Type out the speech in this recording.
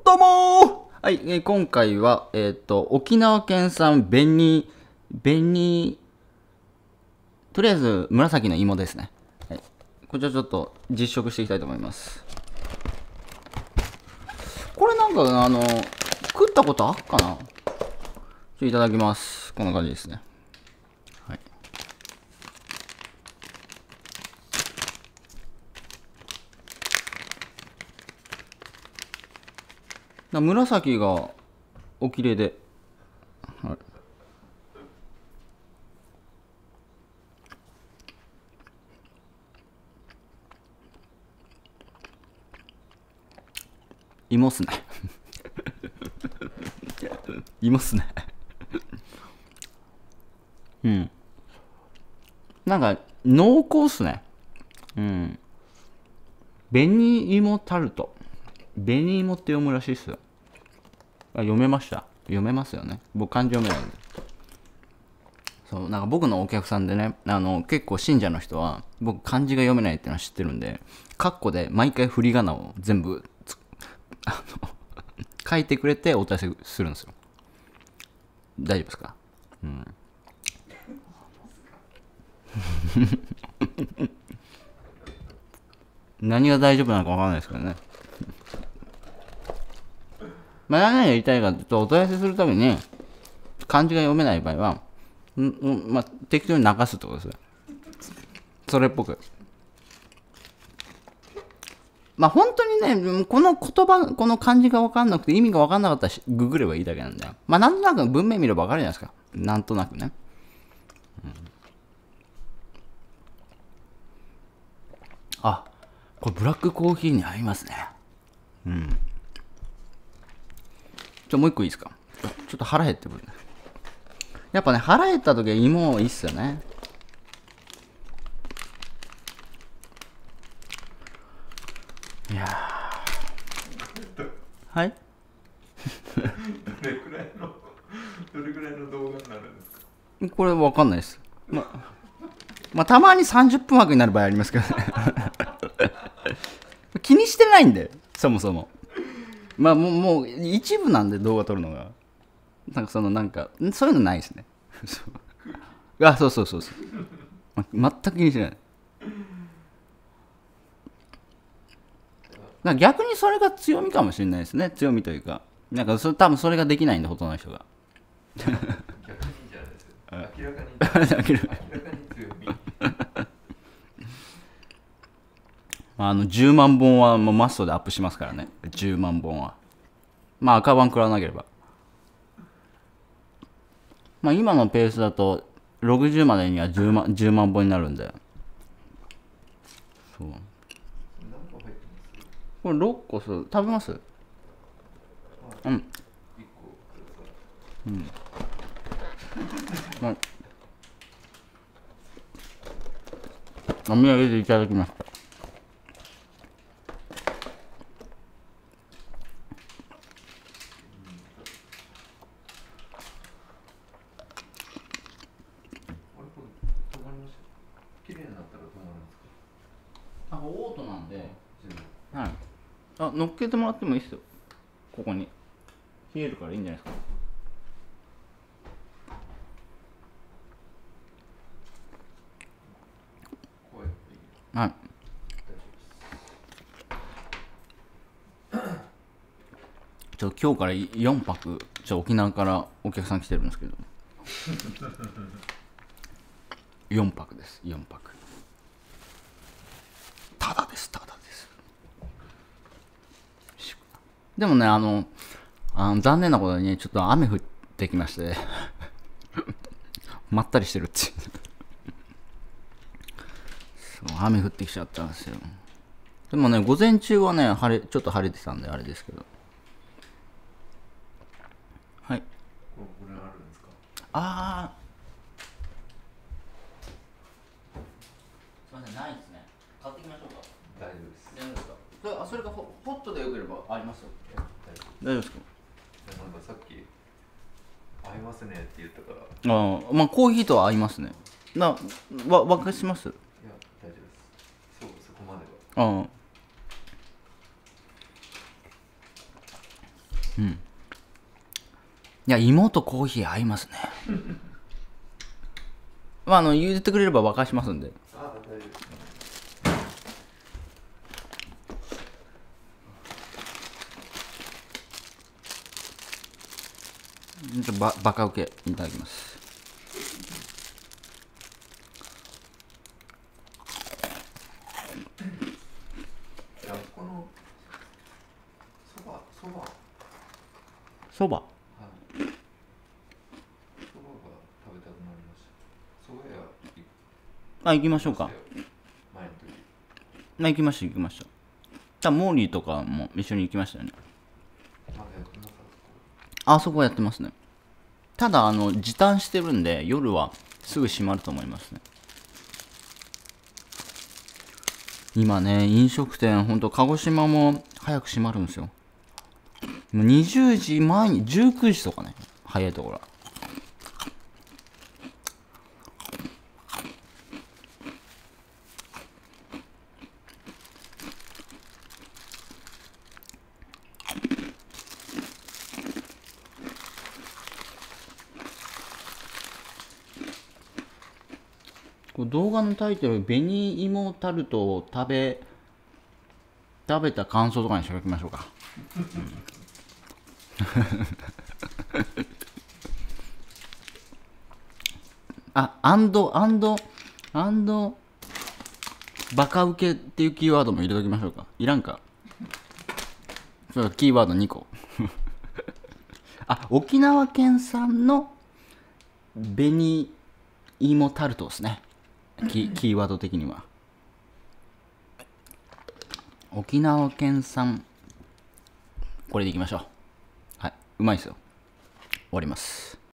どうもー。はい、今回は、沖縄県産とりあえず紫の芋ですね。はい、こちらちょっと実食していきたいと思います。これなんか、食ったことあっかな。いただきます。こんな感じですね。はい。紫がお綺麗で、はい、芋っすね。芋っすね。うん。なんか濃厚っすね。うん。紅芋タルト。紅芋って読むらしいっすよ。あ、読めました。読めますよね。僕漢字読めないんで。そう、なんか僕のお客さんでね、結構信者の人は、僕漢字が読めないっていうのは知ってるんで、カッコで毎回振り仮名を全部書いてくれてお答えするんですよ。大丈夫ですか？うん。何が大丈夫なのか分からないですけどね。まあ、何が言いたいかというと、お問い合わせするために、漢字が読めない場合は、まあ、適当に流すってことですよ。それっぽく。まあ、本当にね、この言葉、この漢字が分かんなくて意味が分かんなかったらググればいいだけなんだよ。まあ、なんとなく文面見れば分かるじゃないですか。なんとなくね。うん、あ、これブラックコーヒーに合いますね。うん。もう一個いいですか？ちょっと腹減ってくるね。やっぱね、腹減った時は芋いいっすよね。いやー。はい。 どれくらいの動画になるんですか？ これわかんないです。まあ、たまに30分枠になる場合ありますけどね。気にしてないんで、そもそも。まあ、もう一部なんで動画撮るのが。なんか、そういうのないですね。あ、そうそうそうそう。全く気にしてない。なんか逆にそれが強みかもしれないですね。強みというか。なんか多分それができないんで、ほとんどの人が。 逆にじゃないですよ。明らかに強み。 10万本はもうマストでアップしますからね。10万本は。まあ赤版食らわなければ。まあ今のペースだと60までには10万本になるんで。そう。これ6個食べます？うん。うん。まあ、お土産でいただきました。 綺麗になったら止まるんですか？ あ、オートなんで。はい。あ、乗っけてもらってもいいっすよ。ここに。冷えるからいいんじゃないですか。 こうやっていい？ はい。今日から4泊、沖縄からお客さん来てるんですけど。4泊です、4泊。ただです、ただです。でもね、残念なことにね、ちょっと雨降ってきまして、まったりしてるっていう。そう、雨降ってきちゃったんですよ。でもね、午前中はね、ちょっと晴れてたんであれですけど。はい。 これあるんですか？ あー。すみません、ないですね。買ってきましょうか。 大丈夫です。 大丈夫ですか？それがホットでよければありますよ。 大丈夫大丈夫ですか？ なんかさっき合いますねって言ったから。 ああ、まあコーヒーとは合いますね。沸かします？ いや、大丈夫です。そこまでは。 ああ。 いや、芋とコーヒー合いますね。まあ、言ってくれれば沸かしますんで。 あ、大丈夫です。 バカ受けいただきます。 いや、このそばそば。 はい。そばが食べたくなりました。そば屋行きましょうか。 前の時。 行きました、行きました。多分モーリーとかも一緒に行きましたよね。 まだやってなかった。 あそこやってますね。ただ、時短してるんで、夜はすぐ閉まると思いますね。今ね、飲食店、ほんと、鹿児島も早く閉まるんですよ。もう20時前に、19時とかね、早いところは。動画のタイトル、紅芋タルトを食べた感想とかにしておきましょうか。アンド、バカウケっていうキーワードも入れときましょうか。いらんか。そうキーワード2個。沖縄県産の紅芋タルトですね。キーワード的には。沖縄県産、これでいきましょう。はい、うまいですよ。終わります。